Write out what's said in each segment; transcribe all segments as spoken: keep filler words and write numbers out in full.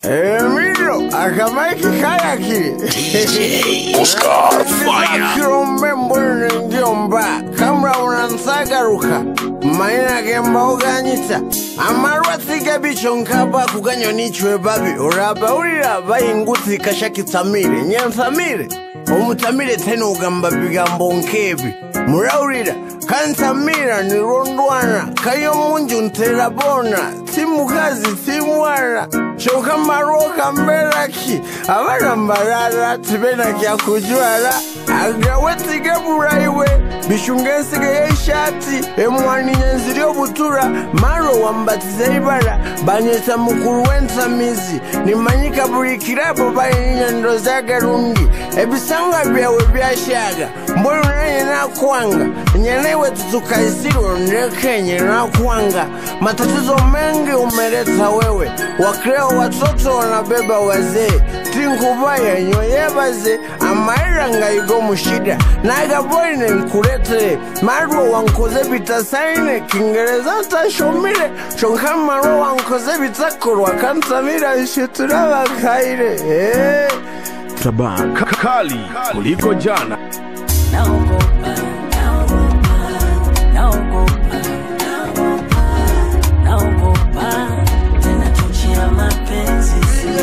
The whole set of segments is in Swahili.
Emilio, akamaiki kaya ki D J Oscar Fire Kiromembo njomba Kamra unansagaruka Maina gemba uganyita Amarwa thika bicho nkaba kuganyo nichwe babi Uraba uraba inguti kashaki tamire Nyantamire Omutamire tena ugamba bigambo nkebi Muraurira Kantamira ni rondwana Kayo munju nterabona Timu kazi timu wara Shoka maroka mbelaki Abana mbarara Tibena kia kujuara Agaweti geburaiwe Bishungensi geye shati Emwani nyenzirio butura Maro wambatize ibara Banyeta mukuru wenta mizi Nimanyika burikirapo Bayi nyendo zaga rungi Ebisanga biawe biashaga Mbolu nanye na kuanga Nyenewe tutukaisiro Ndekenye na kuanga Matatizo mengi umeleta wewe Wakreo watoto wanabeba wazee Tinkubaya nyoyebaze Amairanga igo mushida Naga boine nkurete Marwa wankoze bitasaine Kingereza tashomire Shonkama ro wankoze bitakurwa Kantamira ishitura wakaire eh. Taba kakali kuliko jana Naogopa, naogopa, naogopa, naogopa, naogopa, tena chochea mapenzi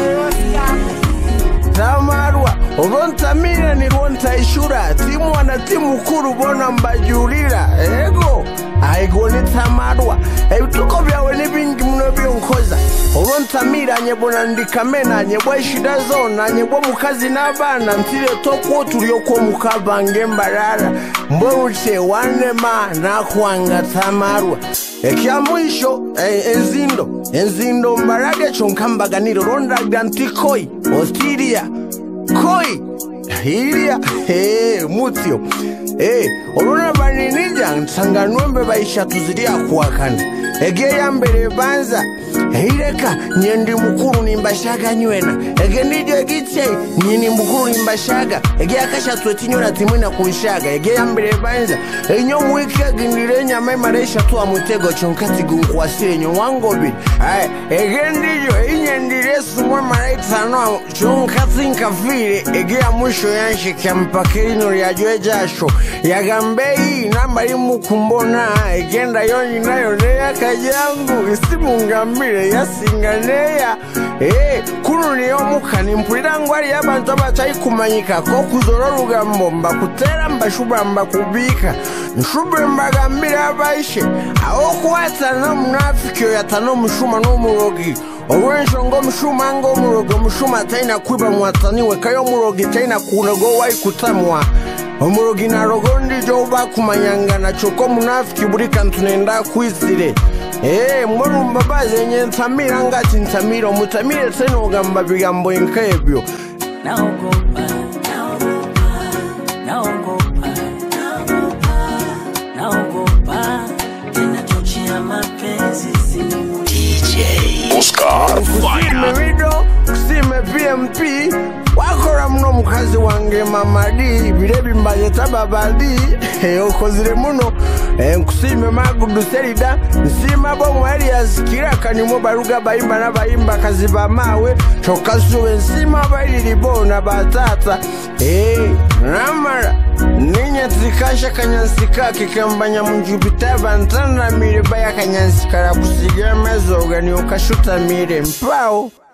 Tamarwa, urontamira ni ronta ishura Timu wana timu kuru bona mbajurira Ego, aigo ni tamarwa Ebituko vyawe ni bingi mnobio nkoza Urontamira nyebona ndikamena Nyebwa ishida zona Nyebwa mukazi nabana Ntile toko tulioko mukabange mbarara Mboruche wanema na kuanga tamarwa Ekia mwisho e, enzindo Enzindo mbarage chonkambaganiro Ronda gantikoi Ostiria Koi Hiria Hee Mutio Hee Oluna baninija Nsanganuembe baisha tuzidia kuwakana Ege ya mbele banza Hireka Nyendi mukuru nimbashaga nywena Ege nijo egiche Nyini mukuru nimbashaga Ege ya kasha tuwetinyo na timuna kunshaga Ege ya mbele banza Enyo mwike gindire nyame maresha tuwa mutego Chonkati gunkwasire nyo wangobi Ege ndijo Inye ndire sumwe maraita no Chonkati nkafire Ege ya mwisho yanshi Kia mpakirino ya jwe jasho Ya gambei Nambari mukumbona Ege nda yoni na yonea kajangu Isimu ngambire yasinganeya eh kunu niyo mukani mpulira ngwali yabantu abachayi kumanyika ko kuzoro rugambo mbakutera mbashuba mbakubika nshube mbagambira abaishe aho kwata no munafiki yatano mushuma no murogi Owenjo ngo mushuma ngo murogo mushuma taina kwiba mwataniwe kayo murogi taina kunogo wai kutamwa Omurogi na rogondi joba kumanyanga na choko munafiki burika ntunenda kwizire Eh, mbonu mbabaze nye ntamira ngati ntamira mutamire teno gamba bigambo nkebyo Naogopa, naogopa, naogopa, naogopa, naogopa, tena chochea mapenzi D J Oscar Fire Memido, kusime P M P Wakora mno mkazi wange mamadi Bilebi mbaje tababadi Okozire muno Nkusime magudu serida Nsima bomu alias Kiraka ni mobaruga baimba na baimba Kaziba mawe Chokasuwe nsima baili bona batata Eh, namara Ninya Tikasha kanyansika Kikambanya mjubita Bantana mire baya kanyansikara Kusigia mezo Gani ukashuta mire mpao